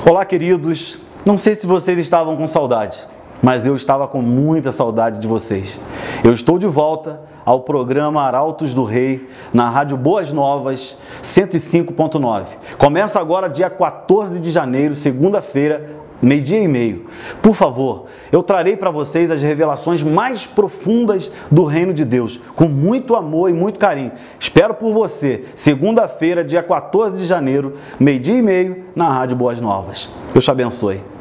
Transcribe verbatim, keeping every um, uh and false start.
Olá, queridos. Não sei se vocês estavam com saudade, mas eu estava com muita saudade de vocês. Eu estou de volta ao programa Arautos do Rei, na Rádio Boas Novas, cento e cinco ponto nove. Começa agora dia quatorze de janeiro, segunda-feira, meio-dia e meio. Por favor, eu trarei para vocês as revelações mais profundas do Reino de Deus, com muito amor e muito carinho. Espero por você, segunda-feira, dia quatorze de janeiro, meio-dia e meio, na Rádio Boas Novas. Deus te abençoe.